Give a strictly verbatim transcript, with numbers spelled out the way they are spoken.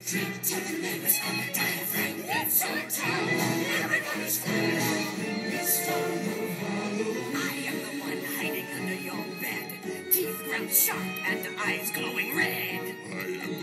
Drink to the neighbors on the diaphragm. It's our town. Everybody's scared. Mister Mahalo. I am the one hiding under your bed. Teeth ground sharp and eyes glowing red.